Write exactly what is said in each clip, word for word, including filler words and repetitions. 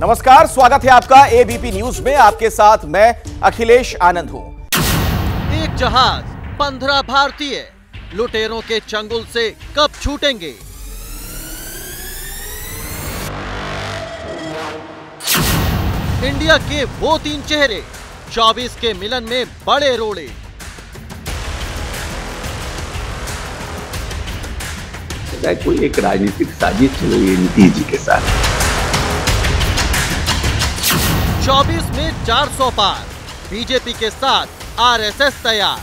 नमस्कार, स्वागत है आपका एबीपी न्यूज में। आपके साथ मैं अखिलेश आनंद हूं। एक जहाज, पंद्रह भारतीय लुटेरों के चंगुल से कब छूटेंगे? इंडिया के वो तीन चेहरे, चौबीस के मिलन में बड़े रोड़े। कोई एक राजनीतिक साजिश चल रही है नीतीश जी के साथ। चौबीस में चार सौ पार, बीजेपी के साथ आरएसएस तैयार।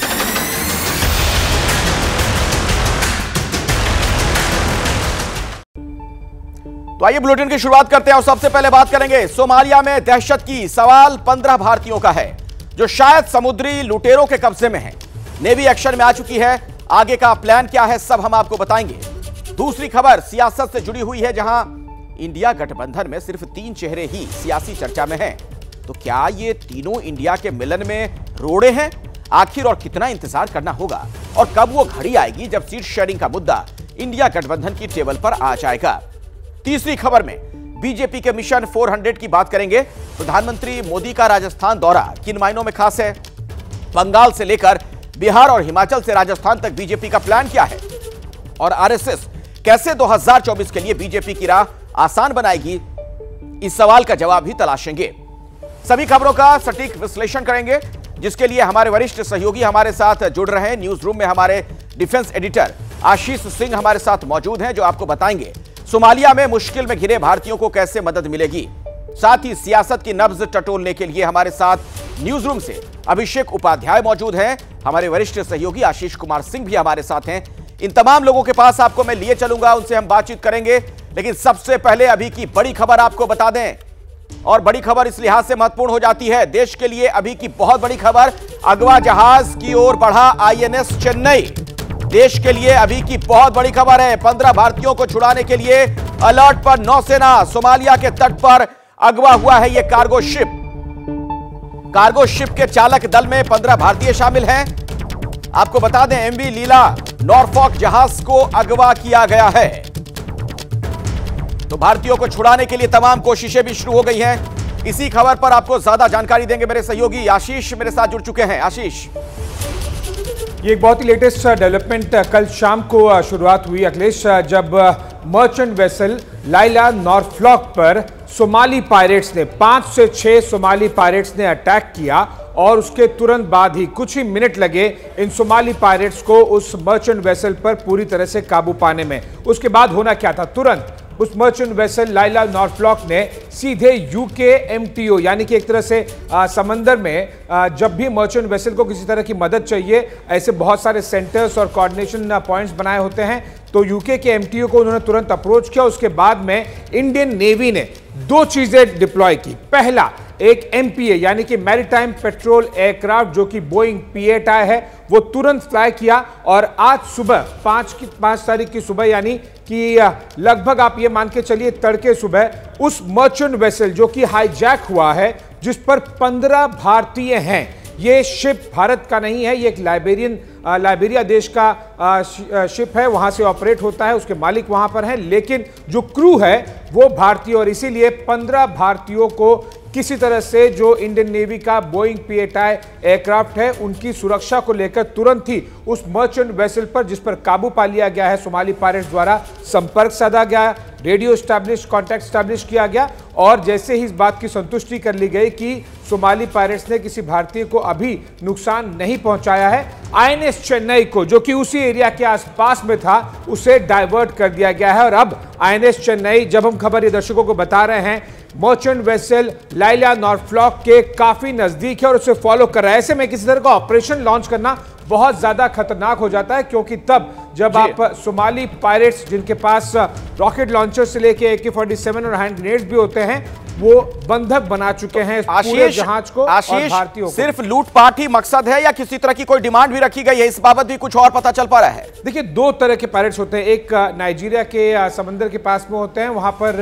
तो आइए बुलेटिन की शुरुआत करते हैं और सबसे पहले बात करेंगे सोमालिया में दहशत की। सवाल पंद्रह भारतीयों का है जो शायद समुद्री लुटेरों के कब्जे में हैं। नेवी एक्शन में आ चुकी है। आगे का प्लान क्या है, सब हम आपको बताएंगे। दूसरी खबर सियासत से जुड़ी हुई है, जहां इंडिया गठबंधन में सिर्फ तीन चेहरे ही सियासी चर्चा में हैं। तो क्या ये तीनों इंडिया के मिलन में रोड़े हैं? आखिर और कितना इंतजार करना होगा और कब वो घड़ी आएगी जब सीट शेयरिंग का मुद्दा इंडिया गठबंधन की टेबल पर आ जाएगा? तीसरी खबर में बीजेपी के मिशन चार सौ की बात करेंगे। प्रधानमंत्री मोदी का राजस्थान दौरा किन मायनों में खास है? बंगाल से लेकर बिहार और हिमाचल से राजस्थान तक बीजेपी का प्लान क्या है? और आरएसएस कैसे दो हज़ार चौबीस के लिए बीजेपी की राह आसान बनाएगी? इस सवाल का जवाब भी तलाशेंगे। सभी खबरों का सटीक विश्लेषण करेंगे, जिसके लिए हमारे वरिष्ठ सहयोगी हमारे साथ जुड़ रहे हैं। न्यूज रूम में हमारे डिफेंस एडिटर आशीष सिंह हमारे साथ मौजूद हैं, जो आपको बताएंगे सोमालिया में मुश्किल में घिरे भारतीयों को कैसे मदद मिलेगी। साथ ही सियासत की नब्ज टटोलने के लिए हमारे साथ न्यूज रूम से अभिषेक उपाध्याय मौजूद हैं। हमारे वरिष्ठ सहयोगी आशीष कुमार सिंह भी हमारे साथ हैं। इन तमाम लोगों के पास आपको मैं लिए चलूंगा, उनसे हम बातचीत करेंगे। लेकिन सबसे पहले अभी की बड़ी खबर आपको बता दें, और बड़ी खबर इस लिहाज से महत्वपूर्ण हो जाती है, देश के लिए अभी की बहुत बड़ी खबर। अगवा जहाज की ओर बढ़ा आईएनएस चेन्नई। देश के लिए अभी की बहुत बड़ी खबर है। पंद्रह भारतीयों को छुड़ाने के लिए अलर्ट पर नौसेना। सोमालिया के तट पर अगवा हुआ है यह कार्गो शिप। कार्गो शिप के चालक दल में पंद्रह भारतीय शामिल हैं। आपको बता दें, एमवी लीला नॉरफॉक जहाज को अगवा किया गया है। तो भारतीयों को छुड़ाने के लिए तमाम कोशिशें भी शुरू हो गई हैं। इसी खबर पर आपको ज्यादा जानकारी देंगे मेरे सहयोगी आशीष मेरे साथ जुड़ चुके हैं। आशीष, ये एक बहुत ही लेटेस्ट डेवलपमेंट कल शाम को शुरुआत हुई अखिलेश, जब मर्चेंट वेसल लाइला नॉरफ्लॉक पर सोमाली पायरेट्स ने पांच से छह सोमाली पायरेट्स ने अटैक किया और उसके तुरंत बाद ही कुछ ही मिनट लगे इन सोमाली पायरेट्स को उस मर्चेंट वेसल पर पूरी तरह से काबू पाने में। उसके बाद होना क्या था, तुरंत उस मर्चेंट वेसल लाइला नॉरफ्लॉक ने सीधे यूके एमटीओ यानी कि एक तरह से आ, समंदर में आ, जब भी मर्चेंट वेसल को किसी तरह की मदद चाहिए, ऐसे बहुत सारे सेंटर्स और कोऑर्डिनेशन पॉइंट्स बनाए होते हैं, तो यूके के एमटीओ को उन्होंने तुरंत अप्रोच किया। उसके बाद में इंडियन नेवी ने दो चीजें डिप्लॉय की। पहला, एक एमपीए यानी कि मैरीटाइम पेट्रोल एयरक्राफ्ट जो कि बोइंग पी एट आई है, वो तुरंत फ्लाई किया और आज सुबह पांच की पांच तारीख की सुबह यानी कि लगभग आप ये मान के चलिए तड़के सुबह उस मर्चेंट वेसल जो कि हाईजैक हुआ है, जिस पर पंद्रह भारतीय हैं। ये शिप भारत का नहीं है, ये एक लाइबेरियन लाइबेरिया देश का शिप है, वहां से ऑपरेट होता है, उसके मालिक वहां पर हैं, लेकिन जो क्रू है वो भारतीय। और इसीलिए पंद्रह भारतीयों को किसी तरह से जो इंडियन नेवी का Boeing P eight I aircraft है, उनकी सुरक्षा को लेकर तुरंत ही उस मर्चेंट वेसल पर, जिस पर काबू पा लिया गया है सोमाली पायरेट्स द्वारा, संपर्क साधा गया, रेडियो स्टैब्लिश कॉन्टैक्ट स्टैब्लिश किया गया। और जैसे ही इस बात की संतुष्टि कर ली गई कि सोमाली पायरेट्स ने किसी भारतीय को अभी नुकसान नहीं पहुंचाया है, आईएनएस चेन्नई को, जो कि उसी एरिया के आसपास में था, उसे डाइवर्ट कर दिया गया है। और अब आईएनएस चेन्नई, जब हम खबर ये दर्शकों को बता रहे हैं, मर्चेंट वेसल लाइला नॉरफ्लॉक के काफी नजदीक है और उसे फॉलो कर रहा है। ऐसे में किसी तरह का ऑपरेशन लॉन्च करना बहुत ज्यादा खतरनाक हो जाता है, क्योंकि तब जब आप सोमाली पायरेट्स, जिनके पास रॉकेट लॉन्चर से लेके ए के फोर्टी सेवन और हैंड ग्रेनेड्स भी होते हैं, वो बंधक बना चुके हैं पूरे जहाज को और भारतीयों को। सिर्फ लूटपाट ही मकसद है या किसी तरह की कोई डिमांड भी रखी गई है? इस बाबत भी कुछ और पता चल पा रहा है? देखिए, दो तरह के पायरेट्स होते हैं। एक नाइजीरिया के समंदर के पास में होते हैं, वहां पर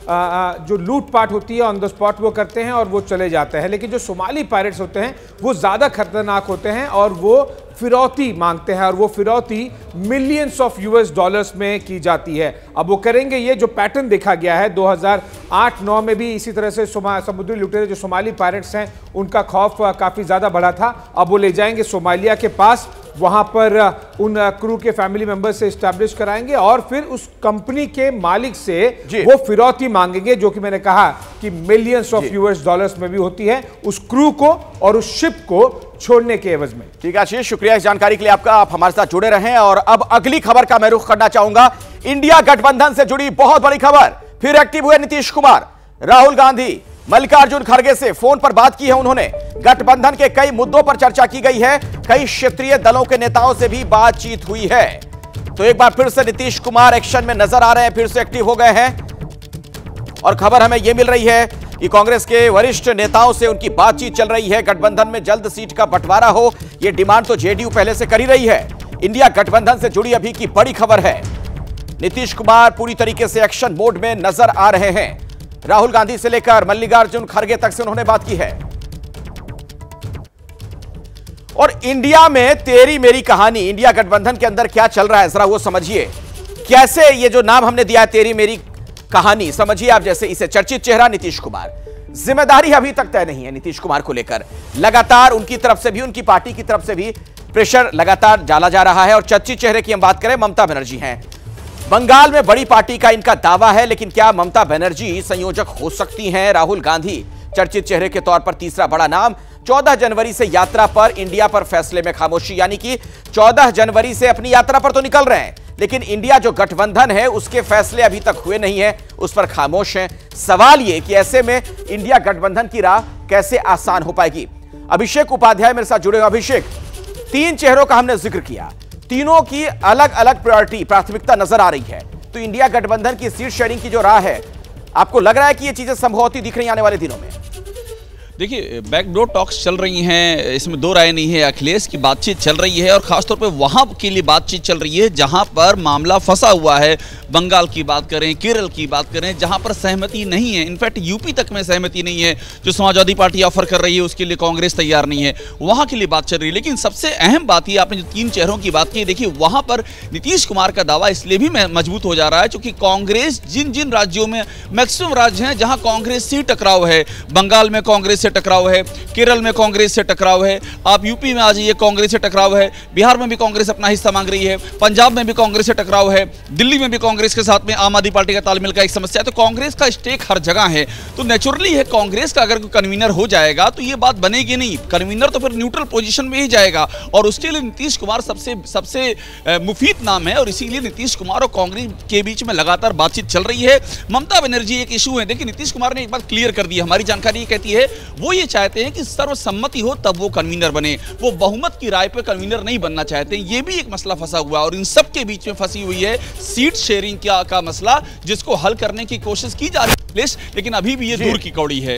जो लूटपाट होती है ऑन द स्पॉट वो करते हैं और वो चले जाते हैं। लेकिन जो सोमाली पायरेट्स होते हैं वो ज्यादा खतरनाक होते हैं और वो फिरौती मांगते हैं, और वो फिरौती मिलियंस ऑफ यूएस डॉलर्स में की जाती है। अब वो करेंगे, ये जो पैटर्न देखा गया है दो हज़ार आठ नौ में भी इसी इसी तरह से समुद्री लुटेरे जो सोमाली पायरेट्स हैं उनका खौफ काफी ज्यादा बढ़ा था। अब वो ले जाएंगे सोमालिया के पास, वहां पर उन क्रू के फैमिली मेंबर से एस्टैब्लिश कराएंगे और फिर उस कंपनी के मालिक से वो फिरौती मांगेंगे, जो कि मैंने कहा कि मिलियंस ऑफ यूएस डॉलर्स में भी होती है, उस क्रू को और उस शिप को छोड़ने के एवज में। ठीक है आशीष, शुक्रिया इस जानकारी के लिए आपका। आप हमारे साथ जुड़े रहें और अब अगली खबर का मैं रुख करना चाहूंगा। इंडिया गठबंधन से जुड़ी बहुत बड़ी खबर, फिर एक्टिव हुए नीतीश कुमार। राहुल गांधी, मल्लिकार्जुन खड़गे से फोन पर बात की है उन्होंने। गठबंधन के कई मुद्दों पर चर्चा की गई है, कई क्षेत्रीय दलों के नेताओं से भी बातचीत हुई है। तो एक बार फिर से नीतीश कुमार एक्शन में नजर आ रहे हैं, फिर से एक्टिव हो गए हैं और खबर हमें यह मिल रही है कि कांग्रेस के वरिष्ठ नेताओं से उनकी बातचीत चल रही है। गठबंधन में जल्द सीट का बंटवारा हो, यह डिमांड तो जेडीयू पहले से कर ही रही है। इंडिया गठबंधन से जुड़ी अभी की बड़ी खबर है, नीतीश कुमार पूरी तरीके से एक्शन मोड में नजर आ रहे हैं। राहुल गांधी से लेकर मल्लिकार्जुन खड़गे तक से उन्होंने बात की है। और इंडिया में तेरी मेरी कहानी, इंडिया गठबंधन के अंदर क्या चल रहा है जरा वो समझिए। कैसे ये जो नाम हमने दिया है तेरी मेरी कहानी, समझिए आप जैसे इसे। चर्चित चेहरा नीतीश कुमार, जिम्मेदारी अभी तक तय नहीं है नीतीश कुमार को लेकर। लगातार उनकी तरफ से भी, उनकी पार्टी की तरफ से भी प्रेशर लगातार डाला जा रहा है। और चर्चित चेहरे की हम बात करें, ममता बनर्जी हैं। बंगाल में बड़ी पार्टी का इनका दावा है, लेकिन क्या ममता बनर्जी संयोजक हो सकती हैं? राहुल गांधी चर्चित चेहरे के तौर पर तीसरा बड़ा नाम। चौदह जनवरी से यात्रा पर, इंडिया पर फैसले में खामोशी, यानी कि चौदह जनवरी से अपनी यात्रा पर तो निकल रहे हैं, लेकिन इंडिया जो गठबंधन है उसके फैसले अभी तक हुए नहीं है, उस पर खामोश हैं। सवाल यह कि ऐसे में इंडिया गठबंधन की राह कैसे आसान हो पाएगी? अभिषेक उपाध्याय मेरे साथ जुड़े हुए। अभिषेक, तीन चेहरों का हमने जिक्र किया, तीनों की अलग अलग प्रायोरिटी, प्राथमिकता नजर आ रही है। तो इंडिया गठबंधन की सीट शेयरिंग की जो राह है, आपको लग रहा है कि ये चीजें संभव होती दिख रही आने वाले दिनों में? देखिए, बैकडोर टॉक्स चल रही हैं, इसमें दो राय नहीं है। अखिलेश की बातचीत चल रही है और खासतौर पे वहाँ के लिए बातचीत चल रही है जहाँ पर मामला फंसा हुआ है। बंगाल की बात करें, केरल की बात करें, जहाँ पर सहमति नहीं है, इनफैक्ट यूपी तक में सहमति नहीं है। जो समाजवादी पार्टी ऑफर कर रही है उसके लिए कांग्रेस तैयार नहीं है, वहाँ के लिए बात चल रही है। लेकिन सबसे अहम बात ये, आपने जो तीन चेहरों की बात की, देखिए वहाँ पर नीतीश कुमार का दावा इसलिए भी मजबूत हो जा रहा है क्योंकि कांग्रेस जिन जिन राज्यों में, मैक्सिमम राज्य हैं जहाँ कांग्रेस से टकराव है, बंगाल में कांग्रेस से टकराव है, केरल में कांग्रेस से टकराव है, आप यूपी में आ जाइए कांग्रेस से टकराव है, बिहार में भी कांग्रेस अपना हिस्सा मांग रही है, पंजाब में भी कांग्रेस से टकराव है, दिल्ली में भी कांग्रेस के साथ में आम आदमी पार्टी का तालमेल का एक समस्या है। तो कांग्रेस का स्टेक हर जगह है। तो नेचुरली है कांग्रेस का अगर कोई कन्वीनर हो जाएगा तो ये बात बनेगी नहीं। कन्वीनर तो फिर न्यूट्रल पोजीशन में ही जाएगा और उसके लिए नीतीश कुमार सबसे सबसे मुफीद नाम है और इसीलिए नीतीश कुमार और कांग्रेस के बीच में लगातार बातचीत चल रही है। ममता बनर्जी एक इशू है। देखिए, नीतीश कुमार ने एक बात क्लियर कर दी, हमारी जानकारी ये कहती है, वो ये चाहते हैं कि सर्वसम्मति हो तब वो कन्वीनर बने, वो बहुमत की राय पर कन्वीनर नहीं बनना चाहते। ये भी एक मसला फंसा हुआ है और इन सब के बीच में फंसी हुई है सीट शेयरिंग का, का मसला, जिसको हल करने की कोशिश की जा रही है, लेकिन अभी भी ये दूर की कौड़ी है।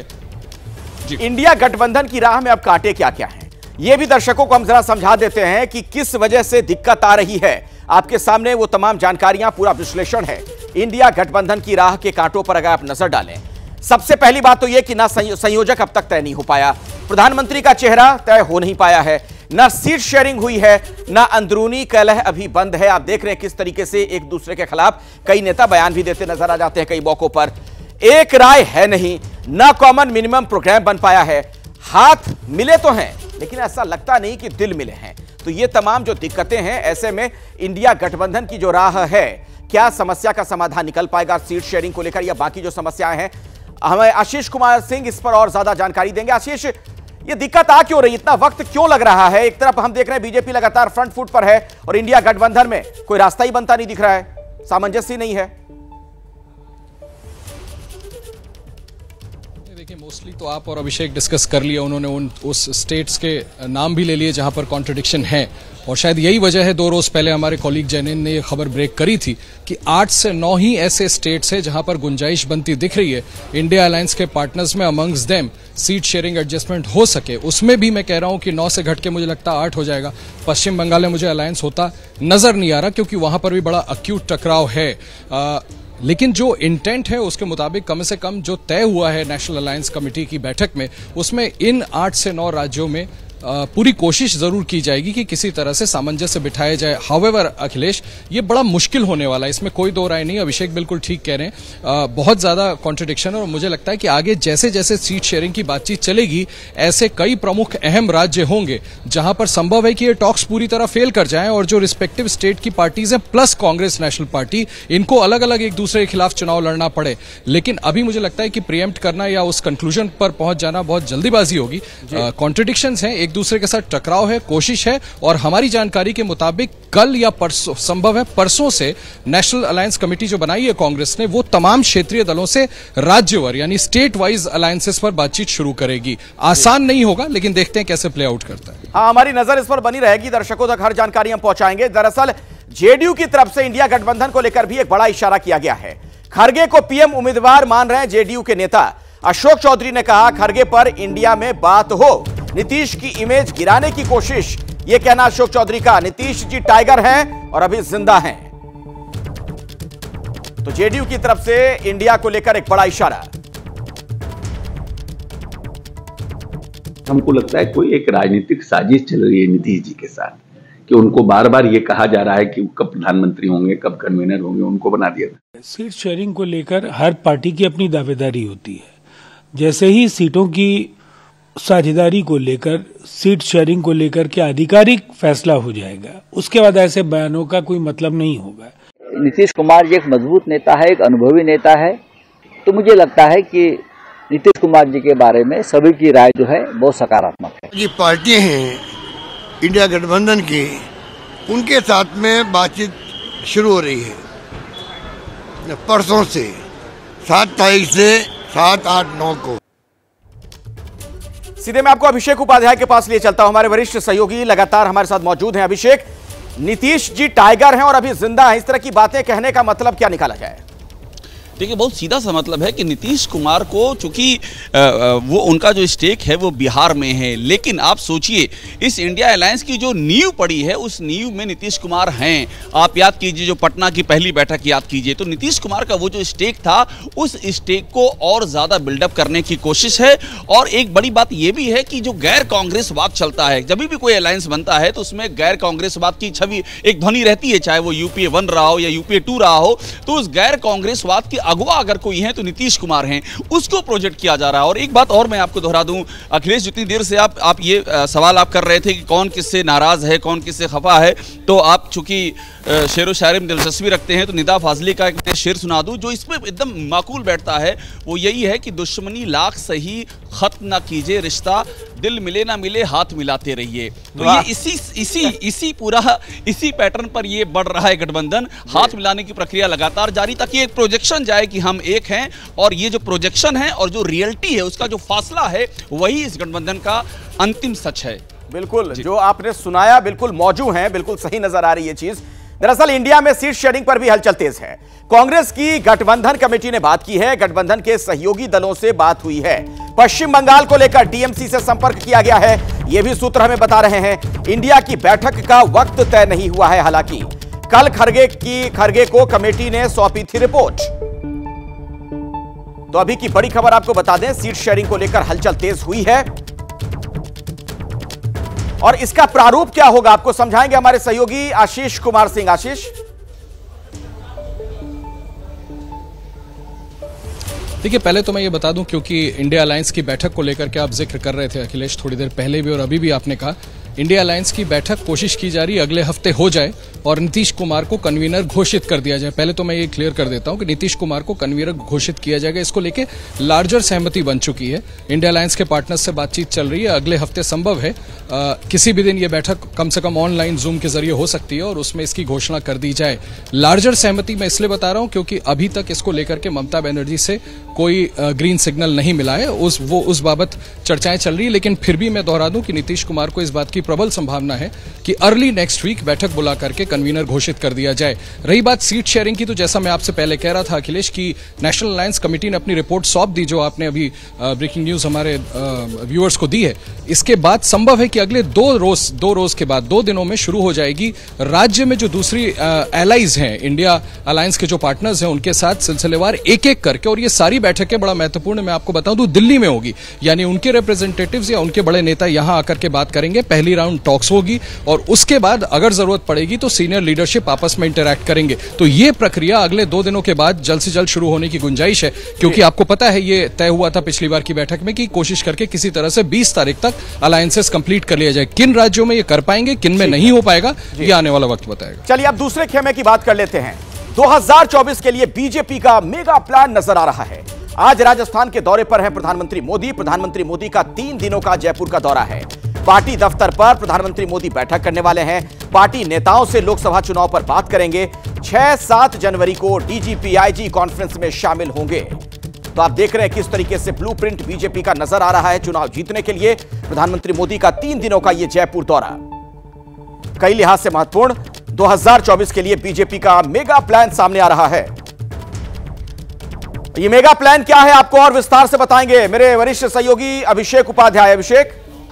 इंडिया गठबंधन की राह में अब कांटे क्या क्या हैं, ये भी दर्शकों को हम जरा समझा देते हैं कि किस वजह से दिक्कत आ रही है। आपके सामने वो तमाम जानकारियां, पूरा विश्लेषण है इंडिया गठबंधन की राह के कांटों पर अगर आप नजर डालें। सबसे पहली बात तो यह कि ना संयोजक अब तक तय नहीं हो पाया, प्रधानमंत्री का चेहरा तय हो नहीं पाया है, ना सीट शेयरिंग हुई है, ना अंदरूनी कलह अभी बंद है। आप देख रहे हैं किस तरीके से एक दूसरे के खिलाफ कई नेता बयान भी देते नजर आ जाते हैं कई मौकों पर। एक राय है नहीं, ना कॉमन मिनिमम प्रोग्राम बन पाया है। हाथ मिले तो हैं लेकिन ऐसा लगता नहीं कि दिल मिले हैं। तो ये तमाम जो दिक्कतें हैं, ऐसे में इंडिया गठबंधन की जो राह है, क्या समस्या का समाधान निकल पाएगा सीट शेयरिंग को लेकर या बाकी जो समस्याएं हैं? हमें आशीष कुमार सिंह इस पर और ज्यादा जानकारी देंगे। आशीष, ये दिक्कत आ क्यों रही, इतना वक्त क्यों लग रहा है? एक तरफ हम देख रहे हैं बीजेपी लगातार फ्रंट फुट पर है और इंडिया गठबंधन में कोई रास्ता ही बनता नहीं दिख रहा है, सामंजस्य नहीं है। देखिए, मोस्टली तो आप और अभिषेक डिस्कस कर लिया, उन्होंने उन उस स्टेट्स के नाम भी ले लिए जहां पर कॉन्ट्रडिक्शन है और शायद यही वजह है, दो रोज पहले हमारे कॉलीग जैनेन ने यह खबर ब्रेक करी थी कि आठ से नौ ही ऐसे स्टेट्स हैं जहां पर गुंजाइश बनती दिख रही है इंडिया अलायंस के पार्टनर्स में amongst them seat sharing adjustment हो सके। उसमें भी मैं कह रहा हूं कि नौ से घट के मुझे लगता है आठ हो जाएगा। पश्चिम बंगाल में मुझे अलायंस होता नजर नहीं आ रहा क्योंकि वहां पर भी बड़ा अक्यूट टकराव है। आ, लेकिन जो इंटेंट है उसके मुताबिक कम से कम जो तय हुआ है नेशनल अलायंस कमेटी की बैठक में, उसमें इन आठ से नौ राज्यों में पूरी कोशिश जरूर की जाएगी कि किसी तरह से सामंजस्य बिठाया जाए। हाउएवर अखिलेश, ये बड़ा मुश्किल होने वाला है, इसमें कोई दो राय नहीं। अभिषेक बिल्कुल ठीक कह रहे हैं, बहुत ज्यादा कॉन्ट्रडिक्शन है और मुझे लगता है कि आगे जैसे जैसे सीट शेयरिंग की बातचीत चलेगी, ऐसे कई प्रमुख अहम राज्य होंगे जहां पर संभव है कि ये टॉक्स पूरी तरह फेल कर जाएं और जो रिस्पेक्टिव स्टेट की पार्टीज हैं प्लस कांग्रेस नेशनल पार्टी, इनको अलग अलग एक दूसरे के खिलाफ चुनाव लड़ना पड़े। लेकिन अभी मुझे लगता है कि प्रीएम्प्ट करना या उस कंक्लूजन पर पहुंच जाना बहुत जल्दीबाजी होगी। कॉन्ट्रडिक्शंस हैं, एक दूसरे के साथ टकराव है, कोशिश है, और हमारी जानकारी के मुताबिक कल या परसों, संभव है परसों से, नेशनल अलायंस कमेटी जो बनाई है कांग्रेस ने, वो तमाम क्षेत्रीय दलों से राज्यवार यानी स्टेट वाइज अलायंसेस पर बातचीत शुरू करेगी। आसान नहीं होगा, लेकिन देखते हैं कैसे प्ले आउट करता है। हाँ, हमारी नजर इस पर बनी रहेगी, दर्शकों तक हर जानकारी हम पहुंचाएंगे। दरअसल जेडीयू की तरफ से इंडिया गठबंधन को लेकर भी एक बड़ा इशारा किया गया है। खरगे को पीएम उम्मीदवार मान रहे हैं जेडीयू के नेता अशोक चौधरी ने कहा, खरगे पर इंडिया में बात हो, नीतीश की इमेज गिराने की कोशिश, यह कहना अशोक चौधरी का। नीतीश जी टाइगर हैं और अभी जिंदा हैं। तो जेडीयू की तरफ से इंडिया को लेकर एक बड़ा इशारा। हमको लगता है कोई एक राजनीतिक साजिश चल रही है नीतीश जी के साथ, कि उनको बार बार ये कहा जा रहा है कि कब प्रधानमंत्री होंगे, कब कन्वीनर होंगे, उनको बना दिया। सीट शेयरिंग को लेकर हर पार्टी की अपनी दावेदारी होती है। जैसे ही सीटों की साझेदारी को लेकर, सीट शेयरिंग को लेकर के आधिकारिक फैसला हो जाएगा, उसके बाद ऐसे बयानों का कोई मतलब नहीं होगा। नीतीश कुमार जी एक मजबूत नेता है, एक अनुभवी नेता है, तो मुझे लगता है कि नीतीश कुमार जी के बारे में सभी की राय जो है बहुत सकारात्मक है। ये पार्टी हैं इंडिया गठबंधन की, उनके साथ में बातचीत शुरू हो रही है परसों से, सात तारीख से सात आठ नौ को। सीधे मैं आपको अभिषेक उपाध्याय के पास लिए चलता हूं, हमारे वरिष्ठ सहयोगी लगातार हमारे साथ मौजूद हैं। अभिषेक, नीतीश जी टाइगर हैं और अभी जिंदा हैं, इस तरह की बातें कहने का मतलब क्या निकाला जाए? देखिए, बहुत सीधा सा मतलब है कि नीतीश कुमार को, चूंकि वो उनका जो स्टेक है वो बिहार में है, लेकिन आप सोचिए इस इंडिया अलायंस की जो नींव पड़ी है, उस नींव में नीतीश कुमार हैं। आप याद कीजिए, जो पटना की पहली बैठक याद कीजिए, तो नीतीश कुमार का वो जो स्टेक था, उस स्टेक को और ज्यादा बिल्डअप करने की कोशिश है। और एक बड़ी बात यह भी है कि जो गैर कांग्रेसवाद चलता है, जब भी कोई अलायंस बनता है तो उसमें गैर कांग्रेसवाद की छवि एक ध्वनि रहती है, चाहे वो यूपीए वन रहा हो या यूपीए टू रहा हो। तो उस गैर कांग्रेसवाद की अगुवा अगर कोई है तो नीतीश कुमार हैं, उसको प्रोजेक्ट किया जा रहा है। और एक बात और मैं आपको दोहरा दूं, अखिलेश, जितनी देर से आप आप ये आ, सवाल आप कर रहे थे कि कौन किससे नाराज है, कौन किससे खफा है, तो आप चूंकि शेर व शायरी में दिलचस्पी रखते हैं, तो निदा फाजली का एक शेर सुना दूं जो इसमें एकदम माकूल बैठता है। वो यही है कि दुश्मनी लाख सही, खत्म ना कीजिए रिश्ता, दिल मिले ना मिले हाथ मिलाते रहिए। तो ये इसी इसी इसी पूरा इसी पैटर्न पर ये बढ़ रहा है गठबंधन। हाथ मिलाने की प्रक्रिया लगातार जारी, ताकि एक प्रोजेक्शन जाए कि हम एक हैं, और ये जो प्रोजेक्शन है और जो रियलिटी है, उसका जो फासला है, वही इस गठबंधन का अंतिम सच है। बिल्कुल, जो आपने सुनाया बिल्कुल मौजूद है, बिल्कुल सही नजर आ रही है चीज। दरअसल इंडिया में सीट शेयरिंग पर भी हलचल तेज है। कांग्रेस की गठबंधन कमेटी ने बात की है, गठबंधन के सहयोगी दलों से बात हुई है। पश्चिम बंगाल को लेकर टीएमसी से संपर्क किया गया है, यह भी सूत्र हमें बता रहे हैं। इंडिया की बैठक का वक्त तय नहीं हुआ है, हालांकि कल खरगे की खरगे को कमेटी ने सौंपी थी रिपोर्ट। तो अभी की बड़ी खबर आपको बता दें, सीट शेयरिंग को लेकर हलचल तेज हुई है और इसका प्रारूप क्या होगा आपको समझाएंगे हमारे सहयोगी आशीष कुमार सिंह। आशीष, देखिए, पहले तो मैं ये बता दूं, क्योंकि इंडिया अलायंस की बैठक को लेकर के आप जिक्र कर रहे थे अखिलेश, थोड़ी देर पहले भी और अभी भी आपने कहा, इंडिया अलायंस की बैठक कोशिश की जा रही है अगले हफ्ते हो जाए और नीतीश कुमार को कन्वीनर घोषित कर दिया जाए। पहले तो मैं ये क्लियर कर देता हूं कि नीतीश कुमार को कन्वीनर घोषित किया जाएगा, इसको लेके लार्जर सहमति बन चुकी है। इंडिया अलायंस के पार्टनर्स से बातचीत चल रही है, अगले हफ्ते संभव है आ, किसी भी दिन ये बैठक कम से कम ऑनलाइन जूम के जरिए हो सकती है और उसमें इसकी घोषणा कर दी जाए। लार्जर सहमति मैं इसलिए बता रहा हूं क्योंकि अभी तक इसको लेकर के ममता बनर्जी से कोई ग्रीन सिग्नल नहीं मिला है, उस वो उस बाबत चर्चाएं चल रही है। लेकिन फिर भी मैं दोहरा दूं कि नीतीश कुमार को इस बात की प्रबल संभावना है कि अर्ली नेक्स्ट वीक बैठक बुला करके कन्वीनर घोषित कर दिया जाए। रही बात सीट शेयरिंग की, तो जैसा मैं आपसे पहले कह रहा था अखिलेश की नेशनल अलायंस कमेटी ने अपनी रिपोर्ट सौंप दी, जो आपने अभी ब्रेकिंग न्यूज हमारे व्यूअर्स को दी है। इसके बाद संभव है कि अगले दो रोज दो रोज के बाद दो दिनों में शुरू हो जाएगी राज्य में जो दूसरी एलाइज हैं, इंडिया अलायंस के जो पार्टनर्स हैं, उनके साथ सिलसिलेवार एक एक करके, और ये सारी बैठकें बड़ा महत्वपूर्ण मैं आपको बताऊं तो दिल्ली में होगी, यानी उनके रिप्रेजेंटेटिव्स या उनके बड़े नेता यहां आकर के बात करेंगे। पहली राउंड टॉक्स होगी और उसके बाद अगर जरूरत पड़ेगी तो सीनियर लीडरशिप आपस में इंटरैक्ट करेंगे। तो ये प्रक्रिया अगले दो दिनों के बाद जल्द से जल्द शुरू होने की गुंजाइश है, क्योंकि आपको पता है ये तय हुआ था पिछली बार की बैठक में कि कोशिश करके किसी तरह से बीस तारीख तक अलायंसेस कंप्लीट कर लिया जाए। किन राज्यों में ये कर पाएंगे, किन में नहीं हो पाएगा, ये आने वाला वक्त बताएगा। चलिए अब दूसरे खेमे की बात कर लेते हैं। दो हज़ार चौबीस के लिए बीजेपी का मेगा प्लान नजर आ रहा है। आज राजस्थान के दौरे पर हैं प्रधानमंत्री मोदी। प्रधानमंत्री मोदी का तीन दिनों का जयपुर का दौरा है। पार्टी दफ्तर पर प्रधानमंत्री मोदी बैठक करने वाले हैं। पार्टी नेताओं से लोकसभा चुनाव पर बात करेंगे। छह सात जनवरी को डीजीपी आईजी कॉन्फ्रेंस में शामिल होंगे। तो आप देख रहे हैं किस तरीके से ब्लूप्रिंट बीजेपी का नजर आ रहा है चुनाव जीतने के लिए। प्रधानमंत्री मोदी का तीन दिनों का यह जयपुर दौरा कई लिहाज से महत्वपूर्ण। दो हज़ार चौबीस के लिए बीजेपी का मेगा प्लान सामने आ रहा है। ये मेगा प्लान क्या है आपको और विस्तार से बताएंगे मेरे वरिष्ठ सहयोगी अभिषेक उपाध्याय। अभिषेक,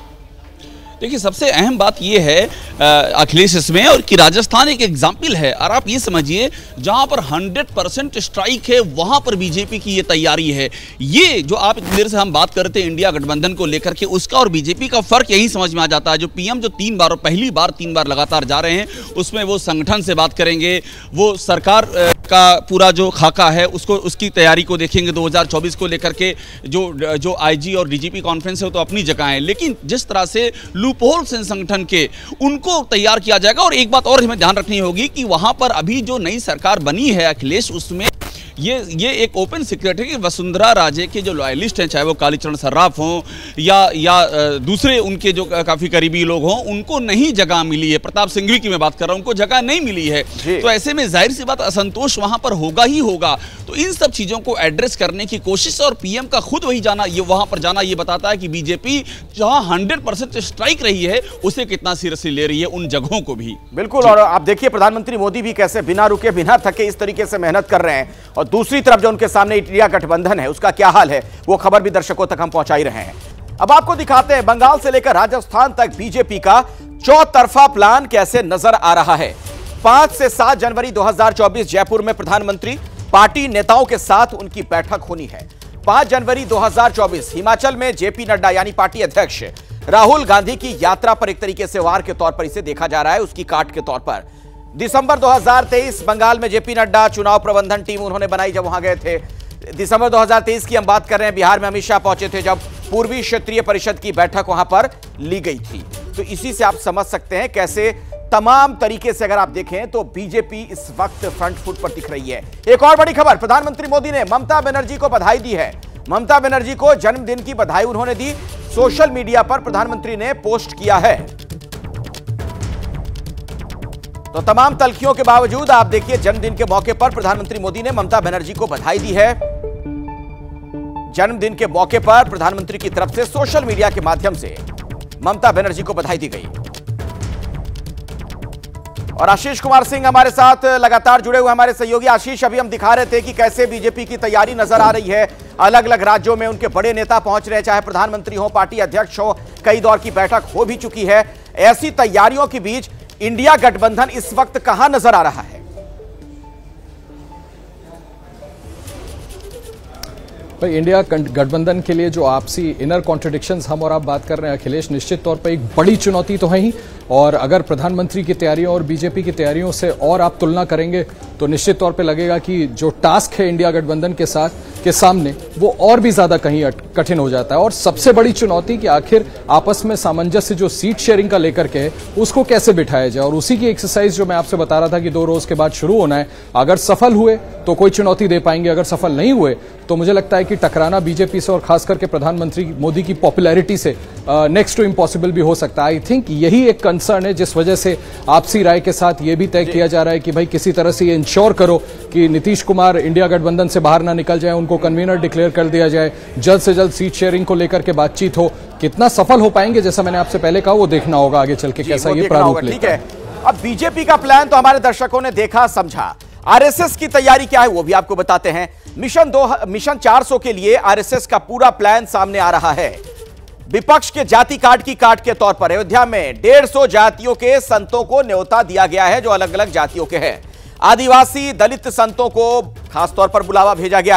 देखिए सबसे अहम बात यह है अखिलेश इसमें, और कि राजस्थान एक एग्जाम्पल है। और आप ये समझिए जहां पर हंड्रेड परसेंट स्ट्राइक है वहां पर बीजेपी की ये तैयारी है। ये जो आप इतनी देर से हम बात करते हैं इंडिया गठबंधन को लेकर के, उसका और बीजेपी का फर्क यही समझ में आ जाता है। जो पीएम जो तीन बार पहली बार तीन बार लगातार जा रहे हैं, उसमें वो संगठन से बात करेंगे, वो सरकार का पूरा जो खाका है उसको उसकी तैयारी को देखेंगे। दो हज़ार चौबीस को लेकर के जो जो आईजी और डीजीपी कॉन्फ्रेंस है वो तो अपनी जगह है, लेकिन जिस तरह से लूपहोल्स हैं संगठन के उनको तैयार किया जाएगा। और एक बात और हमें ध्यान रखनी होगी कि वहां पर अभी जो नई सरकार बनी है अखिलेश, उसमें ये ये एक ओपन सीक्रेट है कि वसुंधरा राजे के जो लॉयलिस्ट हैं, चाहे वो कालीचरण सर्राफ हों या या दूसरे उनके जो काफी करीबी लोग हों, उनको नहीं जगह मिली है। प्रताप सिंघवी की मैं बात कर रहा हूं, उनको जगह नहीं मिली है। तो ऐसे में जाहिर सी बात असंतोष वहां पर होगा ही होगा। तो इन सब चीजों को एड्रेस करने की कोशिश, और पीएम का खुद वही जाना, ये वहां पर जाना ये बताता है कि बीजेपी जहां हंड्रेड परसेंट स्ट्राइक रही है उसे कितना सीरियसली ले रही है उन जगहों को भी। बिल्कुल, और आप देखिए प्रधानमंत्री मोदी भी कैसे बिना रुके बिना थके इस तरीके से मेहनत कर रहे हैं, और दूसरी तरफ जो उनके सामने इंडिया गठबंधन है उसका क्या हाल है वो खबर भी दर्शकों तक हम पहुंचा ही रहे हैं। अब आपको दिखाते हैं बंगाल से लेकर राजस्थान तक बीजेपी का चौतरफा प्लान कैसे नजर आ रहा है। पांच से सात जनवरी दो हज़ार चौबीस जयपुर में प्रधानमंत्री पार्टी नेताओं के साथ उनकी बैठक होनी है। पांच जनवरी दो हज़ार चौबीस हिमाचल में जेपी नड्डा यानी पार्टी अध्यक्ष राहुल गांधी की यात्रा पर एक तरीके से वार के तौर पर इसे देखा जा रहा है, उसकी काट के तौर पर। दिसंबर दो हज़ार तेईस बंगाल में जेपी नड्डा चुनाव प्रबंधन टीम उन्होंने बनाई जब वहां गए थे। दिसंबर दो हज़ार तेईस की हम बात कर रहे हैं, बिहार में अमित शाह पहुंचे थे जब पूर्वी क्षेत्रीय परिषद की बैठक वहां पर ली गई थी। तो इसी से आप समझ सकते हैं कैसे तमाम तरीके से अगर आप देखें तो बीजेपी इस वक्त फ्रंट फुट पर दिख रही है। एक और बड़ी खबर, प्रधानमंत्री मोदी ने ममता बनर्जी को बधाई दी है। ममता बनर्जी को जन्मदिन की बधाई उन्होंने दी। सोशल मीडिया पर प्रधानमंत्री ने पोस्ट किया है। तो तमाम तल्खियों के बावजूद आप देखिए जन्मदिन के मौके पर प्रधानमंत्री मोदी ने ममता बनर्जी को बधाई दी है। जन्मदिन के मौके पर प्रधानमंत्री की तरफ से सोशल मीडिया के माध्यम से ममता बनर्जी को बधाई दी गई। और आशीष कुमार सिंह हमारे साथ लगातार जुड़े हुए हमारे सहयोगी। आशीष, अभी हम दिखा रहे थे कि कैसे बीजेपी की तैयारी नजर आ रही है। अलग अलग राज्यों में उनके बड़े नेता पहुंच रहे हैं, चाहे प्रधानमंत्री हो, पार्टी अध्यक्ष हो, कई दौर की बैठक हो भी चुकी है। ऐसी तैयारियों के बीच इंडिया गठबंधन इस वक्त कहां नजर आ रहा है? भाई, इंडिया गठबंधन के लिए जो आपसी इनर कॉन्ट्रडिक्शंस हम और आप बात कर रहे हैं अखिलेश, निश्चित तौर पर एक बड़ी चुनौती तो है ही। और अगर प्रधानमंत्री की तैयारियों और बीजेपी की तैयारियों से और आप तुलना करेंगे तो निश्चित तौर पे लगेगा कि जो टास्क है इंडिया गठबंधन के साथ के सामने वो और भी ज्यादा कहीं कठिन हो जाता है। और सबसे बड़ी चुनौती कि आखिर आपस में सामंजस्य जो सीट शेयरिंग का लेकर के है उसको कैसे बिठाया जाए, और उसी की एक्सरसाइज जो मैं आपसे बता रहा था कि दो रोज के बाद शुरू होना है। अगर सफल हुए तो कोई चुनौती दे पाएंगे, अगर सफल नहीं हुए तो मुझे लगता है कि टकराना बीजेपी से और खास करके प्रधानमंत्री मोदी की पॉपुलैरिटी से नेक्स्ट टू इम्पॉसिबल भी हो सकता है। आई थिंक यही एक कंसर्न है जिस वजह से आपसी राय के साथ यह भी तय किया जा रहा है कि भाई किसी तरह से ये इंश्योर करो कि नीतीश कुमार इंडिया गठबंधन से बाहर ना निकल जाए, उनको कन्वीनर डिक्लेयर कर दिया जाए, जल्द से जल्द सीट शेयरिंग को लेकर के बातचीत हो। कितना सफल हो पाएंगे, जैसा मैंने आपसे पहले कहा, वो देखना होगा आगे चल के कैसा ये प्रारूप लेता है। अब बीजेपी का प्लान तो हमारे दर्शकों ने देखा समझा। आरएसएस की तैयारी क्या है वो भी आपको बताते हैं। मिशन दो मिशन चार सौ के लिए आरएसएस का पूरा प्लान सामने आ रहा है। विपक्ष के जाति कार्ड की काट के तौर पर अयोध्या में डेढ़ सौ जातियों के संतों को न्योता दिया गया है जो अलग अलग जातियों के हैं। आदिवासी दलित संतों को खासतौर पर बुलावा भेजा गया है।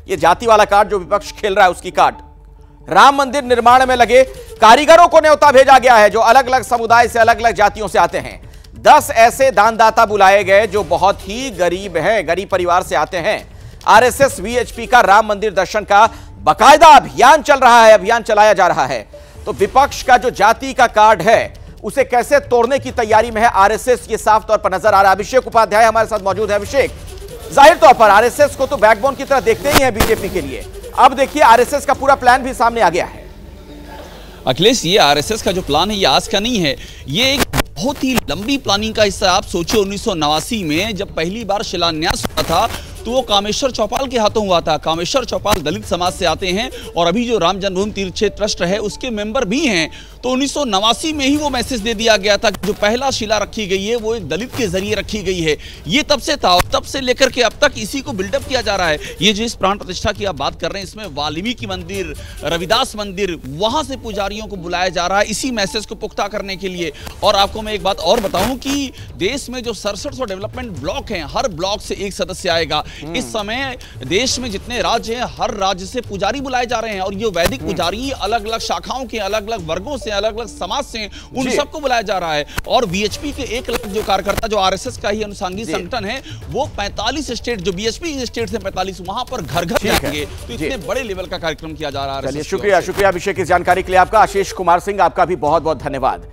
ये जाति वाला कार्ड जो विपक्ष खेल रहा है उसकी कार्ड। राम मंदिर निर्माण में लगे कारीगरों को न्योता भेजा गया है जो अलग अलग समुदाय से, अलग अलग जातियों से आते हैं। दस ऐसे दानदाता बुलाए गए जो बहुत ही गरीब हैं, गरीब परिवार से आते हैं। आरएसएस वीएचपी का राम मंदिर दर्शन का बाकायदा अभियान चल रहा है, अभियान चलाया जा रहा है। तो विपक्ष का जो जाति का कार्ड है उसे कैसे तोड़ने की तैयारी में है आरएसएस, ये साफ तौर पर नजर आ रहा है। अभिषेक उपाध्याय हमारे साथ मौजूद है। अभिषेक, जाहिर तौर पर आरएसएस को तो बैकबोन की तरह देखते ही हैं बीजेपी के लिए, अब देखिए आरएसएस का पूरा प्लान भी सामने आ गया है। अखिलेश, ये आरएसएस का जो प्लान है ये आज का नहीं है, ये एक बहुत ही लंबी प्लानिंग का हिस्सा। आप सोचिए उन्नीस सौ नवासी में जब पहली बार शिलान्यास हुआ था तो वो कामेश्वर चौपाल के हाथों हुआ था। कामेश्वर चौपाल दलित समाज से आते हैं और अभी जो राम जन्मभूमि तीर्थ क्षेत्र ट्रस्ट है उसके मेंबर भी हैं। तो उन्नीस सौ नवासी में ही वो मैसेज दे दिया गया था कि जो पहला शिला रखी गई है वो एक दलित के जरिए रखी गई है। ये तब से था और तब से लेकर के अब तक इसी को बिल्डअप किया जा रहा है। ये जो इस प्राण प्रतिष्ठा की आप बात कर रहे हैं, इसमें वाल्मीकि मंदिर, रविदास मंदिर, वहां से पुजारियों को बुलाया जा रहा है इसी मैसेज को पुख्ता करने के लिए। और आपको मैं एक बात और बताऊं कि देश में जो सड़सठ सौ डेवलपमेंट ब्लॉक हैं, हर ब्लॉक से एक सदस्य आएगा। इस समय देश में जितने राज्य हैं, हर राज्य से पुजारी बुलाए जा रहे हैं और ये वैदिक पुजारी अलग अलग शाखाओं के, अलग अलग वर्गों से, अलग अलग समाज से, उन सबको बुलाया जा रहा है। और वीएचपी के एक लाख जो कार्यकर्ता जो आरएसएस का ही अनुषंगिक संगठन है, वो पैंतालीस स्टेट, जो बीएचपी स्टेट से पैंतालीस, वहां पर घर घर जाएंगे। तो इतने बड़े लेवल का कार्यक्रम किया जा रहा है। शुक्रिया शुक्रिया अभिषेक इस जानकारी के लिए आपका। आशीष कुमार सिंह, आपका भी बहुत बहुत धन्यवाद।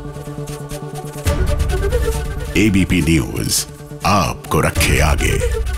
एबीपी न्यूज आपको रखे आगे।